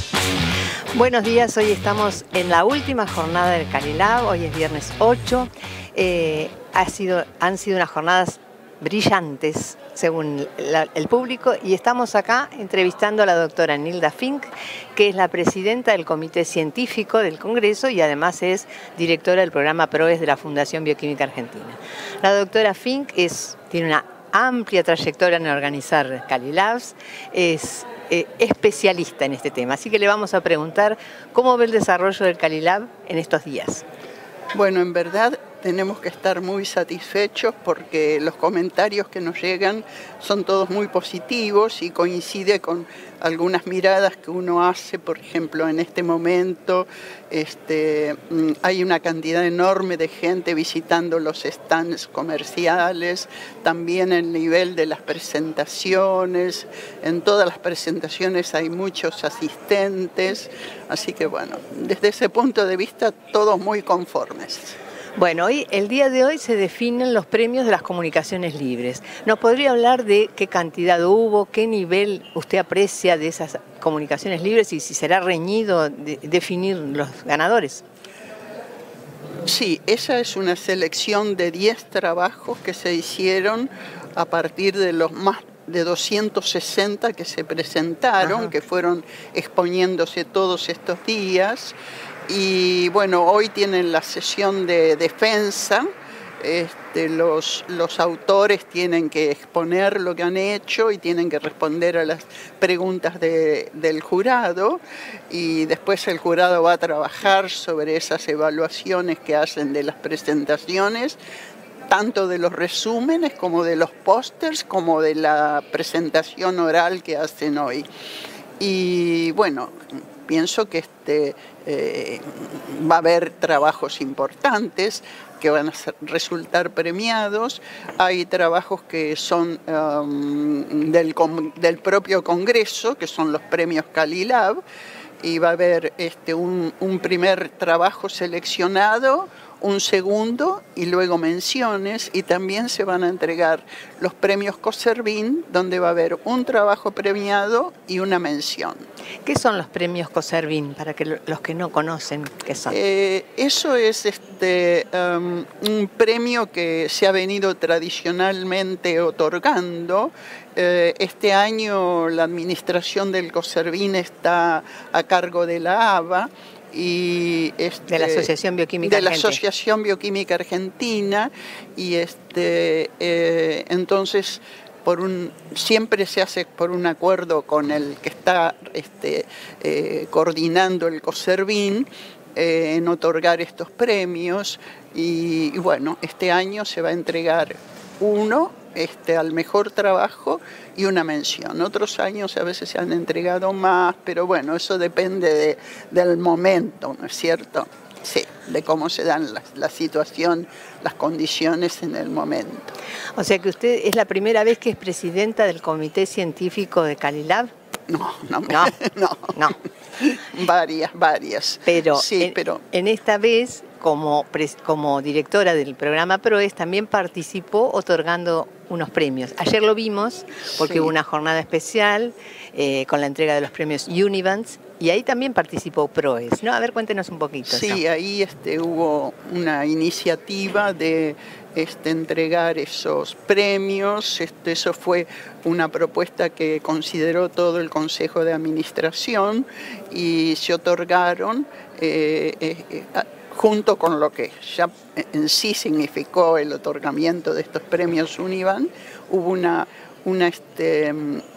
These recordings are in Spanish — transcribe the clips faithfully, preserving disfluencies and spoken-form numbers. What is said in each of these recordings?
Buenos días, hoy estamos en la última jornada del CaliLab, hoy es viernes ocho. Eh, ha sido, han sido unas jornadas brillantes, según la, el público, y estamos acá entrevistando a la doctora Nilda Fink, que es la presidenta del Comité Científico del Congreso y además es directora del programa PROES de la Fundación Bioquímica Argentina. La doctora Fink es, tiene una amplia trayectoria en organizar CaliLabs, es eh, especialista en este tema, así que le vamos a preguntar cómo ve el desarrollo del CaliLab en estos días. Bueno, en verdad tenemos que estar muy satisfechos porque los comentarios que nos llegan son todos muy positivos y coincide con algunas miradas que uno hace. Por ejemplo, en este momento este, hay una cantidad enorme de gente visitando los stands comerciales, también el nivel de las presentaciones, en todas las presentaciones hay muchos asistentes, así que bueno, desde ese punto de vista todos muy conformes. Bueno, hoy, el día de hoy se definen los premios de las comunicaciones libres. ¿Nos podría hablar de qué cantidad hubo, qué nivel usted aprecia de esas comunicaciones libres y si será reñido de definir los ganadores? Sí, esa es una selección de diez trabajos que se hicieron a partir de los más de doscientos sesenta que se presentaron, Ajá. que fueron exponiéndose todos estos días. Y bueno, hoy tienen la sesión de defensa, este, los, los autores tienen que exponer lo que han hecho y tienen que responder a las preguntas de, del jurado, y después el jurado va a trabajar sobre esas evaluaciones que hacen de las presentaciones, tanto de los resúmenes como de los pósters, como de la presentación oral que hacen hoy. Y bueno, pienso que este, eh, va a haber trabajos importantes que van a ser, resultar premiados. Hay trabajos que son um, del, del propio Congreso, que son los premios CaliLab, y va a haber este, un, un primer trabajo seleccionado, un segundo y luego menciones, y también se van a entregar los premios Coservin, donde va a haber un trabajo premiado y una mención. ¿Qué son los premios Coservin, para que los que no conocen qué son? Eh, eso es este, um, un premio que se ha venido tradicionalmente otorgando. Eh, este año la administración del Coservin está a cargo de la A B A, y este, de la Asociación Bioquímica de la Argentina. Asociación Bioquímica Argentina, y este eh, entonces por un siempre se hace por un acuerdo con el que está este, eh, coordinando el Coservin eh, en otorgar estos premios, y, y bueno, este año se va a entregar uno Este, al mejor trabajo y una mención. Otros años a veces se han entregado más, pero bueno, eso depende de, del momento, ¿no es cierto? Sí, de cómo se dan la, la situación, las condiciones en el momento. O sea que usted es la primera vez que es presidenta del Comité Científico de CaliLab. No, no, me, no, no, no. Varias, varias. Pero, sí, en, pero en esta vez, como, como directora del programa PROES, también participó otorgando unos premios. Ayer lo vimos porque sí. hubo una jornada especial eh, con la entrega de los premios Univans, y ahí también participó PROES, ¿no? A ver, cuéntenos un poquito. Sí, ¿no? ahí este, hubo una iniciativa de este, entregar esos premios. Este, eso fue una propuesta que consideró todo el Consejo de Administración y se otorgaron eh, eh, eh, junto con lo que ya en sí significó el otorgamiento de estos premios Univan. Hubo una una este,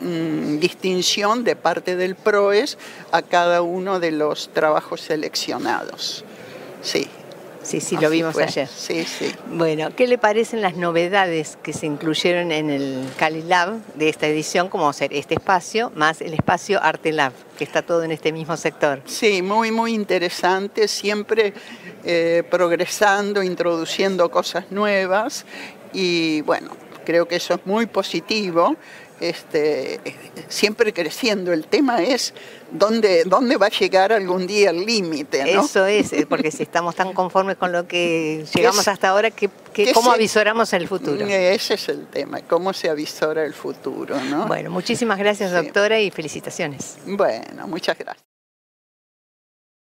um, distinción de parte del PROES a cada uno de los trabajos seleccionados. Sí. Sí, sí, lo vimos fue. ayer. Sí, sí. Bueno, ¿qué le parecen las novedades que se incluyeron en el CaliLab de esta edición, como ser este espacio, más el espacio ArteLab, que está todo en este mismo sector? Sí, muy, muy interesante, siempre eh, progresando, introduciendo cosas nuevas, y bueno, creo que eso es muy positivo, este, siempre creciendo. El tema es dónde, dónde va a llegar algún día el límite, ¿no? Eso es, porque si estamos tan conformes con lo que llegamos es, hasta ahora, ¿qué, qué, ¿cómo se, avisoramos el futuro? Ese es el tema, cómo se avisora el futuro, ¿no? Bueno, muchísimas gracias, doctora, sí. y felicitaciones. Bueno, muchas gracias.